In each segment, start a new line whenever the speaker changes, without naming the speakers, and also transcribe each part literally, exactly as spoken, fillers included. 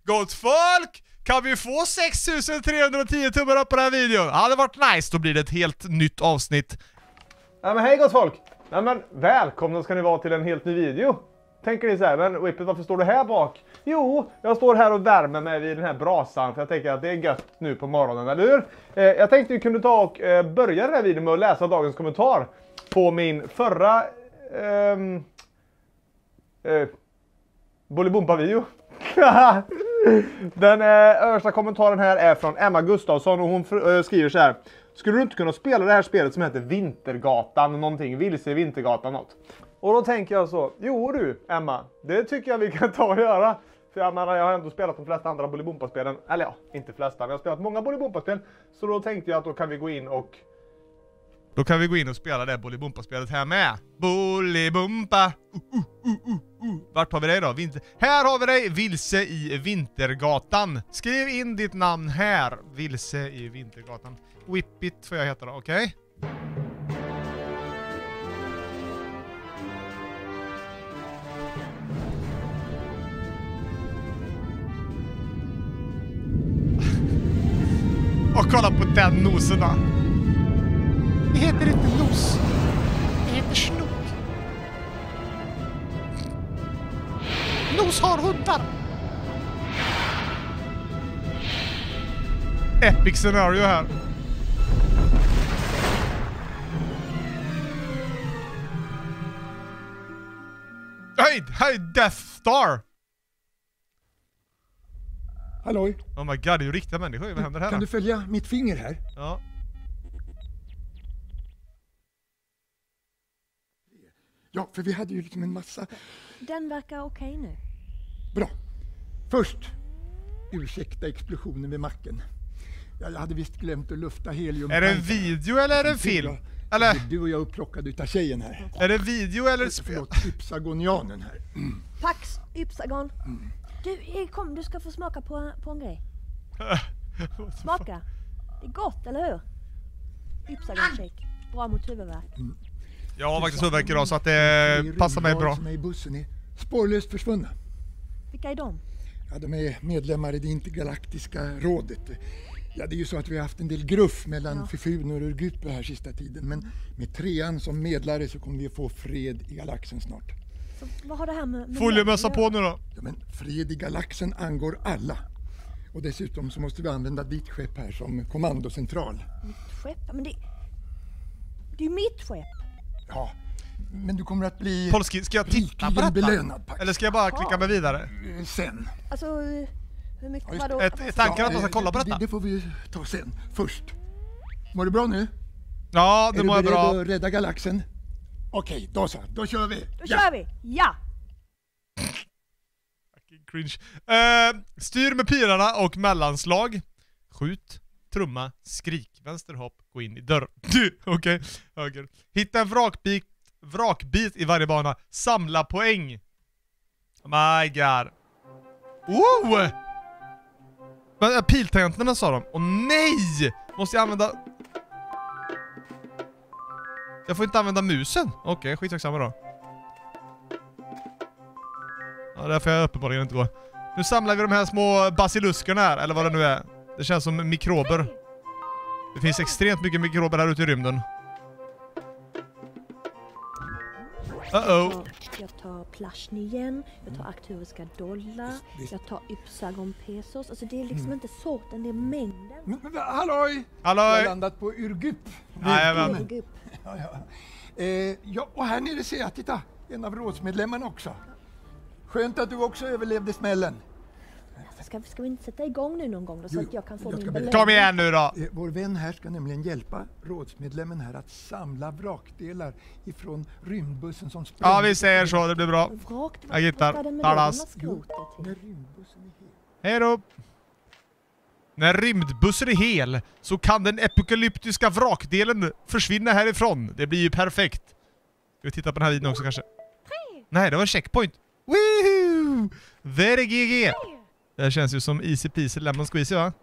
Gott folk! Kan vi få sex tusen trehundratio tummar upp på den här videon? Ja, det hade varit nice. Då blir det ett helt nytt avsnitt.
Ja, men hej gott folk! Ja, men välkomna ska ni vara till en helt ny video. Tänker ni så här, men Whippet, varför står du här bak? Jo, jag står här och värmer mig vid den här brasan för jag tänker att det är gött nu på morgonen, eller hur? Eh, jag tänkte ju kunde ta och eh, börja den här videon med att läsa dagens kommentar på min förra ehm, eh, Bolibompa-video. Den eh, översta kommentaren här är från Emma Gustafsson och hon eh, skriver så här: skulle du inte kunna spela det här spelet som heter Vintergatan någonting, vilse i Vintergatan något? Och då tänker jag så, jo du Emma, det tycker jag vi kan ta och göra. För jag menar, jag har ändå spelat de flesta andra Bolibompa-spelen, eller ja, inte flesta, men jag har spelat många Bolibompa-spel. Så då tänkte jag att då kan vi gå in och
Då kan vi gå in och spela det Bolibompa-spelet här med. Bolibompa. Uh, uh, uh, uh, uh. Vart har vi dig då? Vinter... Här har vi dig, vilse i Vintergatan. Skriv in ditt namn här, vilse i Vintergatan. Whippet får jag heta då, okej? Okay? Och kolla på den nosen då. Det heter inte nos. Det heter snok. Nos har hundar. Epic scenario här. Hej, hej Death Star.
Halloj.
Oh my god, det är ju riktiga människor. Vad händer här?
Kan du följa mitt finger här?
Ja.
Ja, för vi hade ju liksom en massa...
Den verkar okej nu.
Bra. Först, ursäkta explosionen vid macken. Jag hade visst glömt att lufta helium.
Är det en video eller är det en film? Eller?
Du och jag upplockade utav tjejen här.
Är det video eller ett spel?
Förlåt, Ypsagonianen här. Mm.
Pax Ypsagon. Mm. Du, kom, du ska få smaka på, på en grej. Smaka. Det är gott, eller hur? Ypsagon shake. Bra mot huvudvärk. Mm.
Jag har faktiskt huvudvärk idag så att det passar mig bra.
Som är i bussen är spårlöst försvunna.
Vilka är de?
Ja, de är medlemmar i det intergalaktiska rådet. Ja, det är ju så att vi har haft en del gruff mellan ja. Fifunor och Urgup här sista tiden. Men med trean som medlare så kommer vi att få fred i galaxen snart.
Så vad har det här med... med
Foliemössa på nu då.
Ja, men fred i galaxen angår alla. Och dessutom så måste vi använda ditt skepp här som kommandocentral.
Mitt skepp? Men det... Det är ju mitt skepp.
Ja, men du kommer att bli...
Polski, ska jag titta på detta?
Belönad,
eller ska jag bara klicka mig vidare?
Sen.
Alltså, hur mycket
ja,
var då?
Ett, ett tankar att man ska kolla på detta?
Det, det får vi ta sen. Först. Mår du bra nu?
Ja, det mår jag bra.
Är du beredd att rädda galaxen? Okej, då så. Då kör vi.
Då ja. kör vi. Ja!
Fucking cringe. Uh, styr med pilarna och mellanslag. Skjut, trumma, skrik. Vänsterhopp, gå in i dörr. Okej, höger. Hitta en vrakbit, vrakbit i varje bana. Samla poäng. My god. Oh! Men piltangenterna sa de. Åh nej! Måste jag använda... Jag får inte använda musen. Okej, okay, skitsamma då. Ja, där får jag uppenbarligen inte gå. Nu samlar vi de här små basiluskerna här, eller vad det nu är. Det känns som mikrober. Det finns extremt mycket mikrober här ute i rymden. Uh-oh.
Jag tar plashen igen, jag tar arkturiska dollar, jag tar Ypsagon pesos. Alltså det är liksom mm. inte sorten, det är mängden.
Men, men, halloj!
Halloj!
Jag har landat på Urgup.
Jajamän.
Urgup.
Ja, ja. Eh, ja, och här nere ser jag, titta, en av rådsmedlemmarna också. Skönt att du också överlevde smällen.
Ska, ska vi inte sätta igång nu någon gång då, så
jo,
att jag kan få
jag
min belöning?
Kom igen nu då!
Eh, vår vän här ska nämligen hjälpa rådsmedlemmen här att samla vrakdelar ifrån rymdbussen som sprängde.
Ja, vi säger så, det blir bra.
Vrakt,
jag gittar. Talas. Hej då! När rymdbussen är hel så kan den apokalyptiska vrakdelen försvinna härifrån. Det blir ju perfekt. Ska vi titta på den här videon också kanske? Nej, det var en checkpoint. Woohoo! Very G G! Det här känns ju som easy peasy lemon squeezy, va?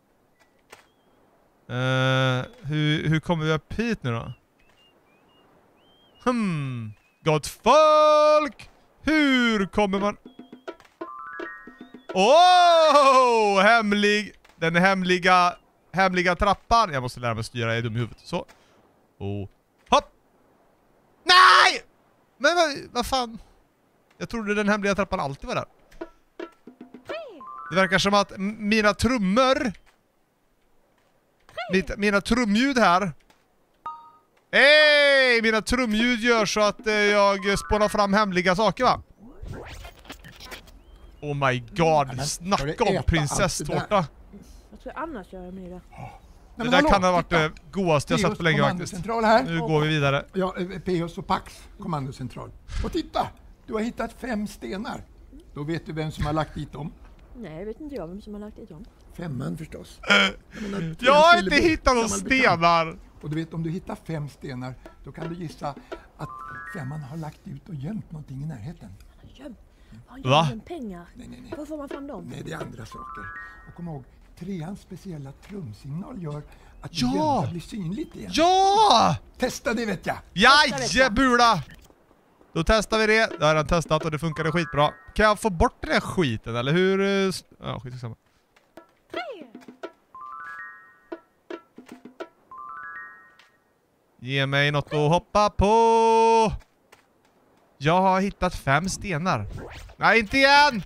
Uh, hur, hur kommer vi upp hit nu då? Hmm. Gott folk! Hur kommer man... Åh! Oh, hemlig. Den hemliga, hemliga trappan. Jag måste lära mig styra, jag är dum i huvudet. Så. Oh. Hopp! Nej! Men vad, vad fan? Jag trodde den hemliga trappan alltid var där. Det verkar som att mina trummor... Mitt, mina trumljud här... Hej! Mina trumljud gör så att eh, jag spånar fram hemliga saker, va? Oh my god, snacka om prinsesstårta.
Jag tror annars gör jag med det.
Det där kan ha varit det godaste jag sett på länge faktiskt.
Här.
Nu går vi vidare.
Ja, P H S och Pax kommandocentral. Och titta, du har hittat fem stenar. Då vet du vem som har lagt dit dem.
Nej, jag vet inte jag vem som har lagt dit dem.
Femman förstås.
Jag, menar, jag har inte hittat några stenar.
Och du vet, om du hittar fem stenar, då kan du gissa att femman har lagt ut och gömt någonting i närheten.
Gömt? Har han
Va?
gömt pengar?
Nej, nej, nej.
Var får man fram dem?
Nej, det är andra saker. Och kom ihåg, treans speciella trumsignal gör att
Ja!
det gömda blir synligt igen.
Ja!
Testa det vet jag!
Jajebula! Då testar vi det. Det har jag testat och det funkade skitbra. Kan jag få bort den här skiten eller hur? Ja, skit samma. Ge mig något att hoppa på. Jag har hittat fem stenar. Nej, inte igen!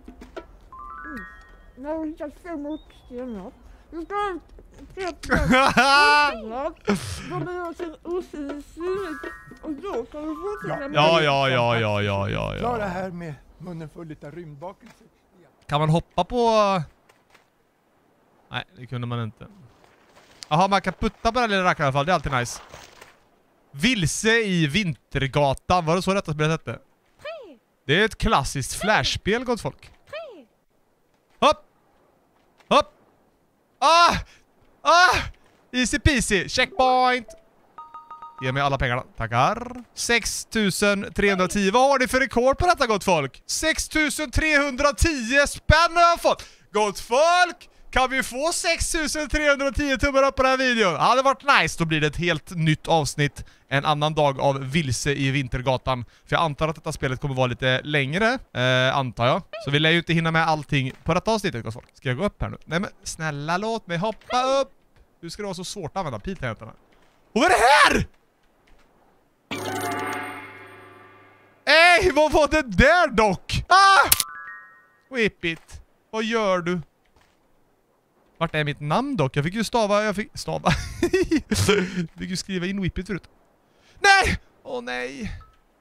Jag har hittat fem stenar. Du ska de är sin osynligt och då kan du fortsätta med
Ja, ja, ja, ja, ja, ja,
Klara
ja.
här med munnen full av rymdbakelser.
Kan man hoppa på... Nej, det kunde man inte. Jaha, man kan putta på den lilla rackaren i alla fall. Det är alltid nice. Vilse i Vintergatan. Var det så detta spelet hette? Det är ett klassiskt flashspel, gott folk. Hopp! Hopp! Ah! Ah! Easy peasy. Checkpoint! Ge mig alla pengarna. Tackar. sex tusen trehundratio. Vad har ni för rekord på detta, gott folk? sex tusen trehundratio spänn har jag fått. Gott folk! Kan vi få sex tusen trehundratio tummar upp på den här videon? Ja, det hade varit nice. Då blir det ett helt nytt avsnitt. En annan dag av Vilse i Vintergatan. För jag antar att detta spelet kommer vara lite längre. Eh, antar jag. Så vi lär ju inte hinna med allting på detta avsnittet, gott folk. Ska jag gå upp här nu? Nej men, snälla låt mig hoppa upp. Hur ska det vara så svårt att använda piltangenterna? Och vad är det här? Ej, vad var det där dock? Ah! Whip it. Vad gör du? Vart är mitt namn dock? Jag fick ju stava, jag fick stava. Jag fick ju skriva in Whip it förut. Nej! Åh oh, nej.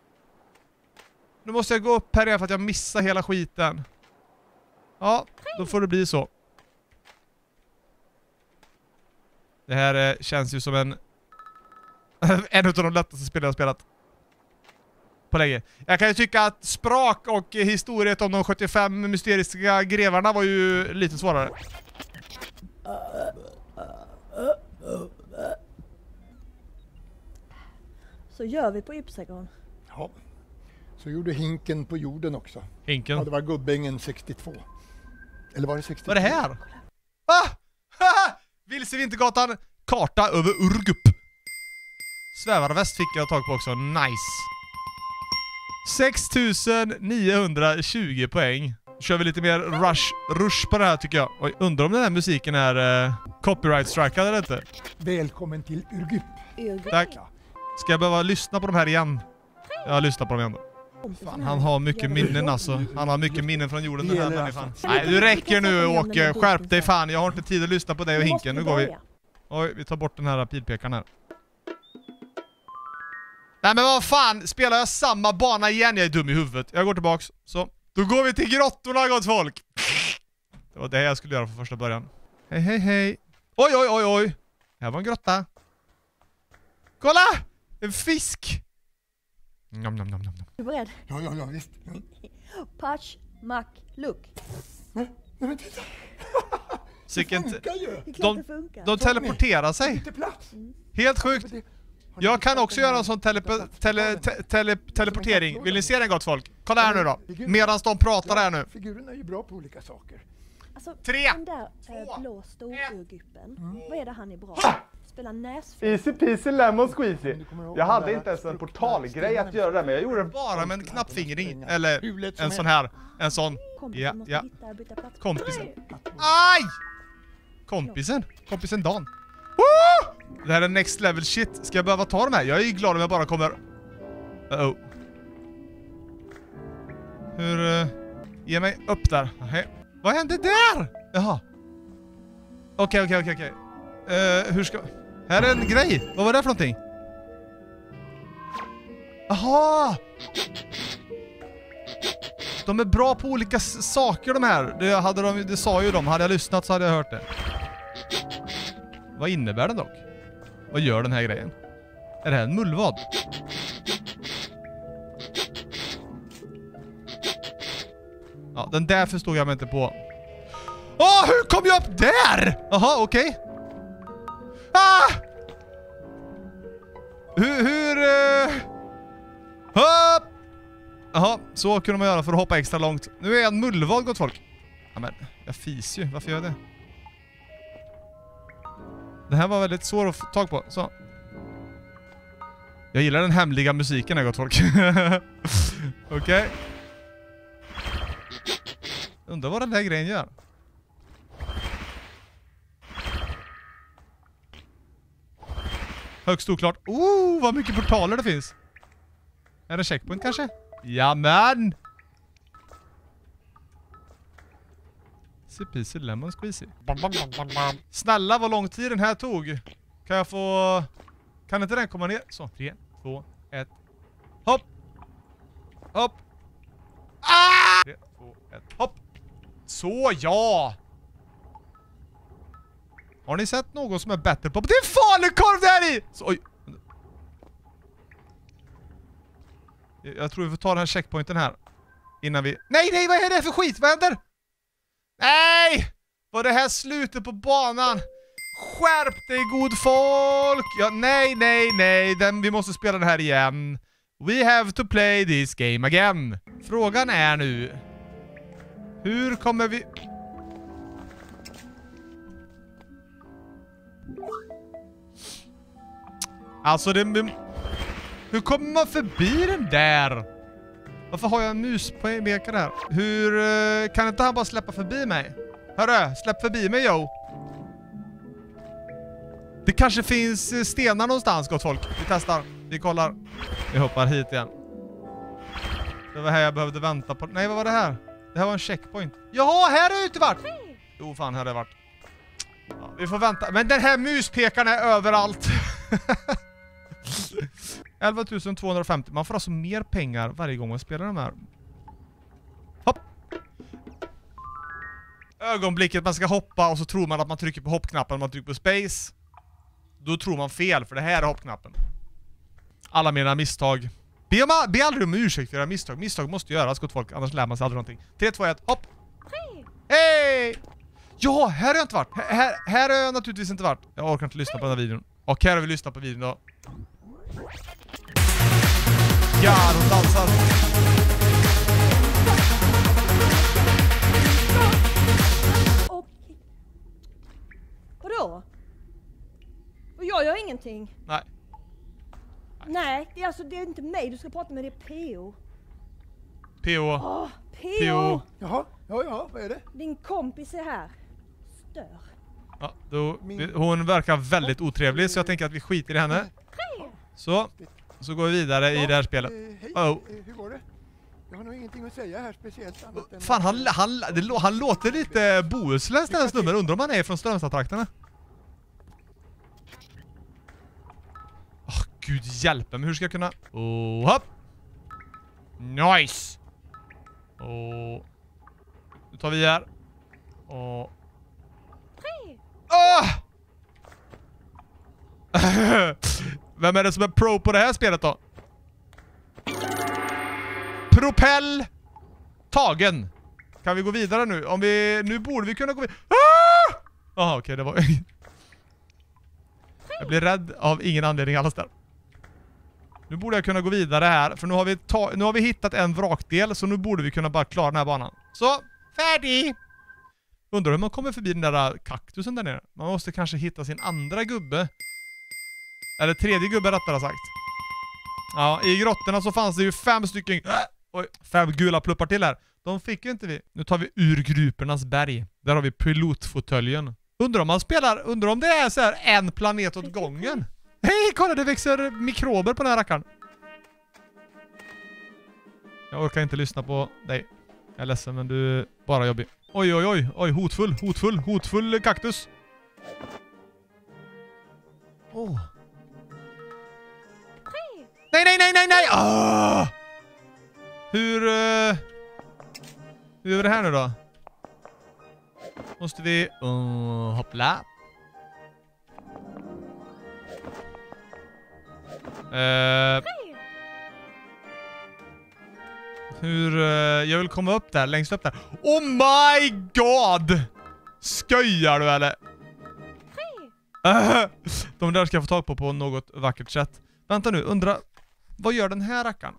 Nu måste jag gå upp här igen för att jag missar hela skiten. Ja, då får det bli så. Det här eh, känns ju som en en av de lättaste spel jag har spelat på länge. Jag kan ju tycka att sprak och historiet om de sjuttiofem mysteriska grevarna var ju lite svårare.
Så gör vi på Ypsagon.
Ja, så gjorde Hinken på jorden också.
Hinken?
Ja, det var Gubbängen sextiotvå. Eller var det sextiotvå?
Vad är det här? Ah! Haha! Vilse i Vintergatan. Karta över Urgup. Svävarväst fick jag tag på också. Nice. sex tusen niohundratjugo poäng. Kör vi lite mer rush, rush på det här tycker jag. Oj, undrar om den här musiken är uh, copyright-strikad eller inte.
Välkommen till Urgup.
Urgup.
Tack. Ska jag behöva lyssna på de här igen? Jag lyssnar på dem igen då. Fan, han har mycket minnen alltså. Han har mycket minnen från jorden, den här människan. Nej, du räcker nu Åke. Skärp dig fan. Jag har inte tid att lyssna på dig och Hinken. Nu går vi. Oj, vi tar bort den här pilpekaren här. Nej men vad fan, spelar jag samma bana igen? Jag är dum i huvudet. Jag går tillbaks. Så, då går vi till grottorna, gott folk. Det var det jag skulle göra från första början. Hej, hej, hej. Oj, oj, oj, oj. Här var en grotta. Kolla! En fisk. Nom, nom, nom, nom.
Är du beredd?
Ja, ja, ja, visst. Ja.
Patch, mack, look.
Nej, nej men titta.
Sicken
Det funkar ju.
Det är klart
De,
det funkar.
de teleporterar sig.
Inte plats.
Helt sjukt. Jag kan också göra en sån telepe, tele, te, tele, teleportering. Vill ni se den, gott folk? Kolla här nu då. Medan de pratar här nu.
Figurerna är ju bra på olika saker.
Alltså,
Tre,
den där
två,
äh, blå storurguppen,
Mm.
vad är det han är bra? spela näsfel.
Easy peasy lemon squeezy. Jag hade inte ens en portalgrej att göra det, men jag gjorde det
Bara med en knappfingring. Eller en sån här. En sån. Ja, ja. Kompisen. Aj! Kompisen. Kompisen Dan. Woo! Det här är next level shit. Ska jag behöva ta de här? Jag är ju glad om jag bara kommer... Uh-oh. Hur... Uh, ge mig upp där. Okay. Vad hände där? Jaha. Okej, okej, okej, okej. Hur ska... Här är en grej. Vad var det för någonting? Aha! De är bra på olika s- saker de här. Det, hade de, det sa ju de. Hade jag lyssnat så hade jag hört det. Vad innebär den dock? Vad gör den här grejen? Är det här en mullvad? Ja, den där förstod jag mig inte på. Åh, hur kom jag upp där? Jaha, okej. Okay. Ah! Hur... hur uh... Hopp! Jaha, så kunde man göra för att hoppa extra långt. Nu är jag en mullvad, gott folk. Ja, men jag fis ju. Varför gör jag det? Det här var väldigt svårt att få tag på. Så. Jag gillar den hemliga musiken här, gott folk. Okej. Okay. Undrar vad den här grejen gör. Högst oklart. Oh, vad mycket portaler det finns. Är det checkpoint kanske? Jamen! Peasy lemon squeezy. Snälla, vad lång tid den här tog. Kan jag få... Kan inte den komma ner? Så, tre, två, ett. Hopp! Hopp! Ah! tre, två, ett. Hopp! Så, ja! Har ni sett någon som är bättre på... Det är en falukorv där i! Så, oj. Jag tror vi får ta den här checkpointen här. Innan vi... Nej, nej, vad är det för skit? Vad händer? Nej! Var det här slutet på banan? Skärp dig, god folk! Ja, nej, nej, nej. Den, vi måste spela det här igen. We have to play this game again. Frågan är nu... Hur kommer vi... Alltså det... Hur kommer man förbi den där? Varför har jag en mus på mekar här? Hur... Uh, kan inte han bara släppa förbi mig? Hörru, släpp förbi mig, yo. Det kanske finns stenar någonstans, gott folk. Vi testar. Vi kollar. Vi hoppar hit igen. Det var här jag behövde vänta på. Nej, vad var det här? Det här var en checkpoint. Jaha, här har jag inte varit. Jo, fan, här har jag varit. Ja, vi får vänta. Men den här muspekaren är överallt. elva tusen tvåhundrafemtio. Man får alltså mer pengar varje gång man spelar de här. Hopp. Ögonblicket man ska hoppa och så tror man att man trycker på hoppknappen, man trycker på space. Då tror man fel, för det här är hoppknappen. Alla mina misstag. Be, om, be aldrig om ursäkt för era misstag. Misstag måste göras, gott folk, annars lär man sig aldrig någonting. tre, två, ett, hopp. Hej! Ja, här har jag inte varit. Här, här har jag naturligtvis inte varit. Jag orkar inte lyssna på den här videon. Och här har vi lyssnat på videon då. Ja, de dansar.
Och... Vadå? Och jag gör ingenting.
Nej.
Nej, det är alltså det är inte mig. Du ska prata med det P O.
P O.
Åh, P O.
P O.
Jaha, ja, ja, vad är det?
Din kompis är här. Stör.
Ja, då, hon verkar väldigt otrevlig, så jag tänker att vi skiter i henne. Så, så går vi vidare i det här spelet.
Eh, hej,
Oh.
eh, hur går det? Jag har nog ingenting att säga här speciellt annat än...
Fan, han, han, det, lå- han låter lite bohuslänsk den här snubben. Undrar om han är från Strömstad-trakterna. Åh, gud hjälper mig. Hur ska jag kunna... Oh, hopp! Nice! Och... Nu tar vi här. Och... Åh! Vem är det som är pro på det här spelet då? Propell tagen. Kan vi gå vidare nu? Om vi... Nu borde vi kunna gå vidare. Ah! Jaha, okej, okay, det var... Jag blir rädd av ingen anledning alls där. Nu borde jag kunna gå vidare här. För nu har vi, ta... nu har vi hittat en vrakdel. Så nu borde vi kunna bara klara den här banan. Så, färdig! Undrar hur man kommer förbi den där kaktusen där nere. Man måste kanske hitta sin andra gubbe Eller tredje gubben rättare sagt. Ja, i grottorna så fanns det ju fem stycken... Oj, fem gula pluppar till här. De fick ju inte vi. Nu tar vi ur grupernas berg. Där har vi pilotfåtöljen. Undrar om man spelar... Undrar om det är så här en planet åt gången. Hej, kolla det växer mikrober på den här rackaren. Jag orkar inte lyssna på dig. Jag är ledsen, men du är bara jobbig. Oj, oj, oj. Oj, hotfull, hotfull, hotfull kaktus. Åh. Oh. Nej, nej, nej, nej, nej! Ah! Hur... Uh, hur är det här nu då? Måste vi... Uh, hoppla. Uh, hur... Uh, jag vill komma upp där, längst upp där. Oh my god! Skojar du eller? Uh, de där ska jag få tag på på något vackert sätt. Vänta nu, undra... Vad gör den här rackaren?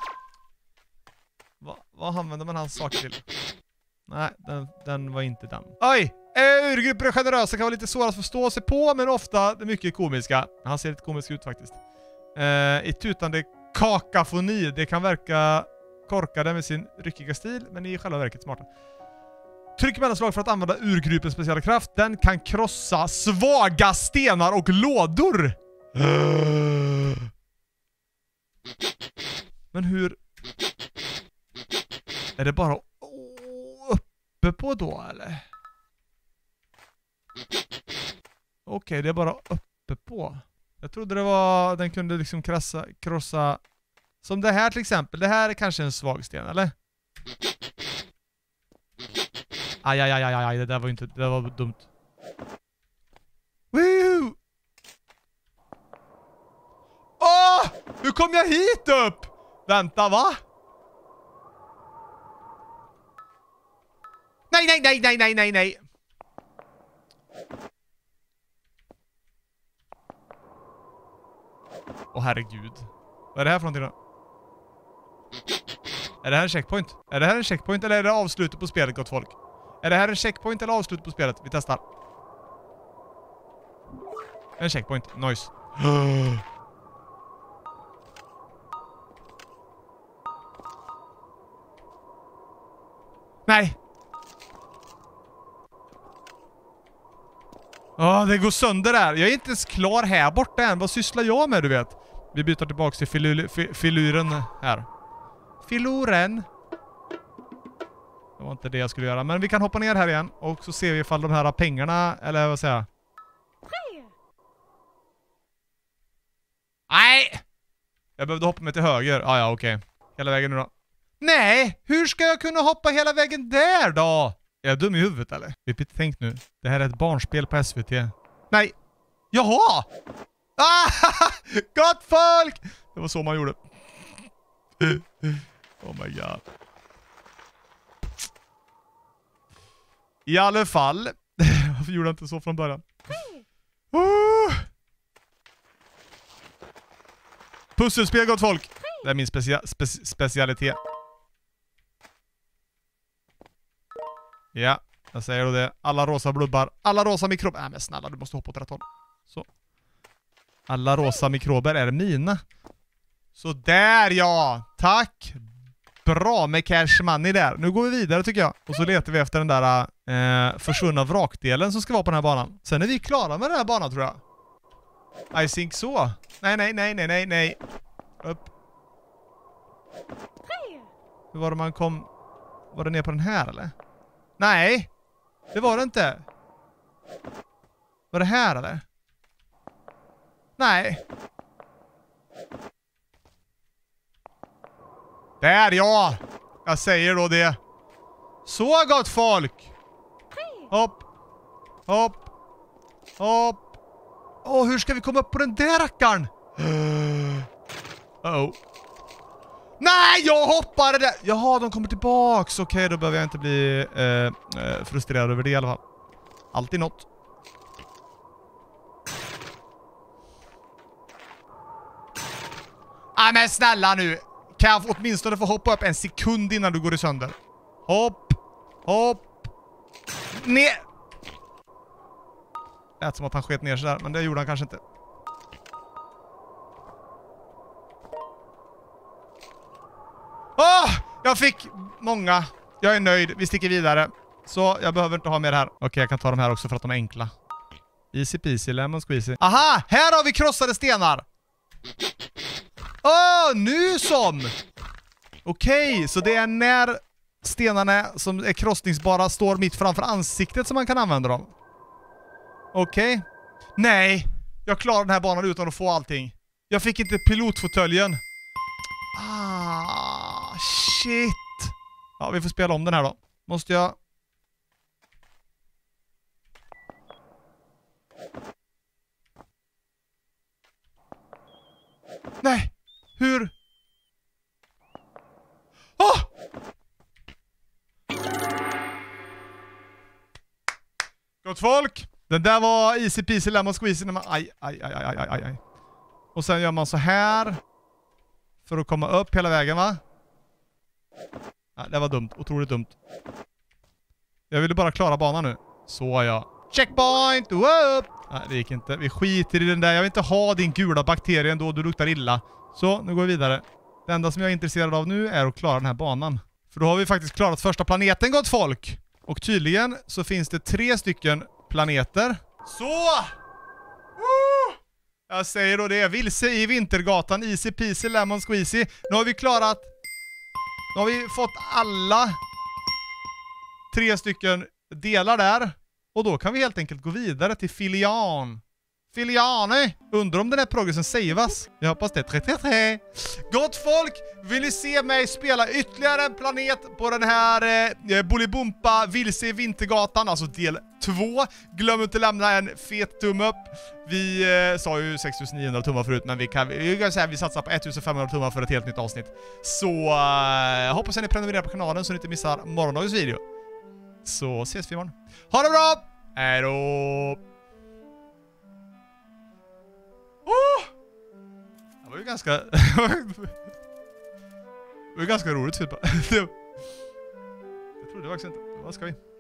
Va, vad använder man hans saker till? Nej, den, den var inte den. Oj! Urgrupper är generösa, kan vara lite svåra att förstå sig på, men ofta det är mycket komiska. Han ser lite komisk ut faktiskt. Eh, I tutande kakafoni. Det kan verka korkade med sin ryckiga stil, men i själva verket smarta. Tryck mellanslag för att använda urgruppens speciella kraft. Den kan krossa svaga stenar och lådor. Men hur... Är det bara uppe på då, eller? Okej, okay, det är bara uppe på. Jag trodde det var... Den kunde liksom krassa, krossa... Som det här till exempel. Det här är kanske en svag sten, eller? Aj, aj, aj, aj, aj. Det där var inte... Det där var dumt. Woo! Åh! Hur kom jag hit upp? Vänta, va? Nej, nej, nej, nej, nej, nej, nej. Åh, herregud. Vad är det här för någonting då? Är det här en checkpoint? Är det här en checkpoint eller är det avslutet på spelet, gott folk? Är det här en checkpoint eller avslutet på spelet? Vi testar. En checkpoint. Nice. Nej. Åh, det går sönder där. Jag är inte ens klar här borta än. Vad sysslar jag med, du vet? Vi byter tillbaka till filur, fi, filuren här. Filuren. Det var inte det jag skulle göra. Men vi kan hoppa ner här igen. Och så ser vi ifall de här pengarna, eller vad säger jag? Nej! Jag behövde hoppa mig till höger. Ah, ja, okej. Okay. Hela vägen nu då. Nej! Hur ska jag kunna hoppa hela vägen där då? Är jag dum i huvudet eller? Tänk nu. Det här är ett barnspel på S V T. Nej! Jaha! Ah! Gott folk! Det var så man gjorde. Oh my god. I alla fall. Varför gjorde jag inte så från början? Oh! Pusselspel, gott folk. Det är min specia spe specialitet. Ja, jag säger då det. Alla rosa blubbar. Alla rosa mikrober. Nej men snälla, du måste hoppa åt rätt håll. Så. Alla rosa mikrober är mina. Så där, ja. Tack. Bra med cash money där. Nu går vi vidare tycker jag. Och så letar vi efter den där eh, försvunna vrakdelen som ska vara på den här banan. Sen är vi klara med den här banan tror jag. I think så. Nej, nej, nej, nej, nej, nej. Upp. Hur var det man kom... Var det ner på den här eller? Nej. Det var det inte. Var det här eller? Nej. Där, ja. Jag säger då det. Så gott folk. Hopp. Hopp. Hopp. Åh, hur ska vi komma upp på den där rackaren? Uh-oh. Nej, jag hoppade där. Jaha, de kommer tillbaks. Okej, då behöver jag inte bli eh, eh, frustrerad över det i alla fall. Alltid något. Nej, men snälla nu. Kan jag åtminstone få hoppa upp en sekund innan du går i sönder? Hopp. Hopp. Ner. Det är som att han sket ner sig där, men det gjorde han kanske inte. Jag fick många. Jag är nöjd. Vi sticker vidare. Så jag behöver inte ha mer här. Okej, okay, jag kan ta de här också för att de är enkla. Easy peasy, lemon squeezy. Aha! Här har vi krossade stenar. Åh, oh, nu som! Okej, okay, så det är när stenarna som är krossningsbara står mitt framför ansiktet som man kan använda dem. Okej. Okay. Nej, jag klarar den här banan utan att få allting. Jag fick inte pilotfåtöljen. Ah, shit. Ja, vi får spela om den här då. Måste jag... Nej, hur? Åh! Gott folk! Den där var easy peasy lemon squeezy när man... Aj, aj, aj, aj, aj, aj. Och sen gör man så här. För att komma upp hela vägen, va? Nej, det var dumt. Otroligt dumt. Jag ville bara klara banan nu. Så ja. Checkpoint! Whoop! Nej, det gick inte. Vi skiter i den där. Jag vill inte ha din gula bakterie ändå. Du luktar illa. Så, nu går vi vidare. Det enda som jag är intresserad av nu är att klara den här banan. För då har vi faktiskt klarat första planeten, gott folk. Och tydligen så finns det tre stycken planeter. Så! Woo! Jag säger då det är vilse i Vintergatan, easy peasy, lemon squeezy. Nu har vi klarat... Nu har vi fått alla tre stycken delar där. Och då kan vi helt enkelt gå vidare till Filian. Filiane! Undrar om den här progressen savas. Jag hoppas det. tre tre tre. Gott folk! Vill ni se mig spela ytterligare en planet på den här eh, Bolibompa vilse i Vintergatan, alltså del två. Glöm inte lämna en fet tumme upp. Vi eh, sa ju sex tusen niohundra tummar förut, men vi kan, vi kan säga vi satsar på ett tusen femhundra tummar för ett helt nytt avsnitt. Så eh, hoppas att ni prenumererar på kanalen så ni inte missar morgondagens video. Så ses vi imorgon. Ha det bra! Hej då! Oh! Det var ju ganska... det var ju ganska roligt typ. Jag trodde faktiskt inte. Vad ska vi?